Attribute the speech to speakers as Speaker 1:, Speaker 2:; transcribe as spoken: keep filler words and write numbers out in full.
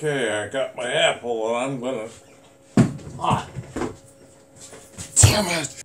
Speaker 1: Okay, I got my apple and I'm gonna... Ah! Damn it!